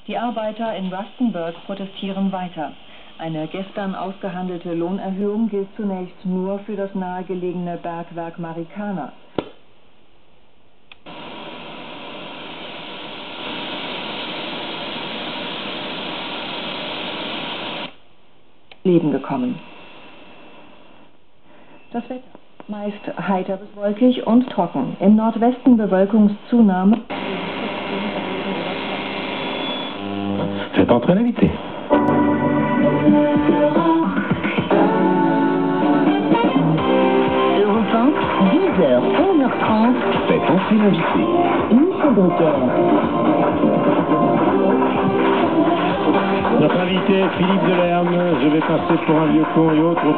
Die Arbeiter in Rustenburg protestieren weiter. Eine gestern ausgehandelte Lohnerhöhung gilt zunächst nur für das nahegelegene Bergwerk Marikana. Leben gekommen. Das Wetter meist heiter bis wolkig und trocken. Im Nordwesten Bewölkungszunahme. C'est entre l'invité. Europe 1, 10h, 11h30. C'est entre l'invité. Michel Drucker. Notre invité, Philippe Delerme, je vais passer pour un vieux con et autres.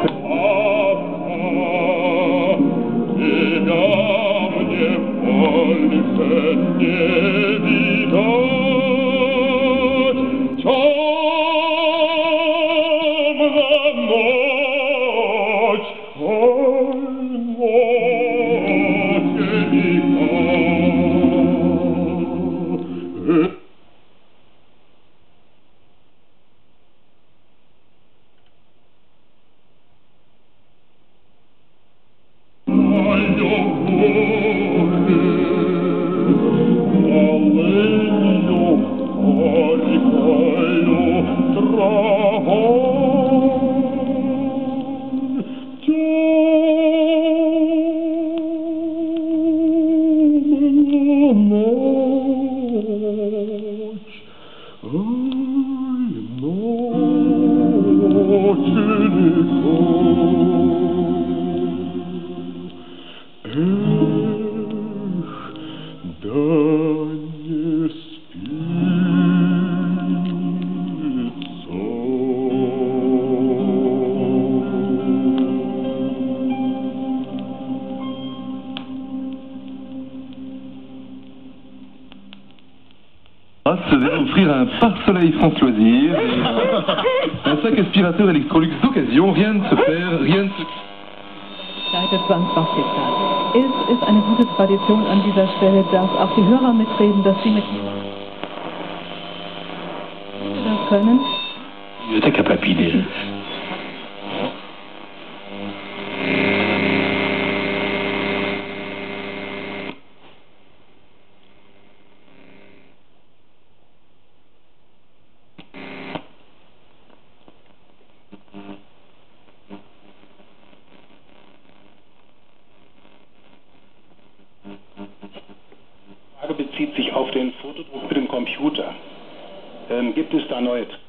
Se vient offrir un pare-soleil France Loisirs, un sac aspirateur Electrolux d'occasion, rien ne se perd, rien ne se... Der Zwangsbachschicksal. Es ist eine gute Tradition an dieser Stelle, dass auch die Hörer mitreden, dass sie mit das können. Bibliothèque à Papy. Die Frage bezieht sich auf den Fotodruck mit dem Computer. Gibt es da neue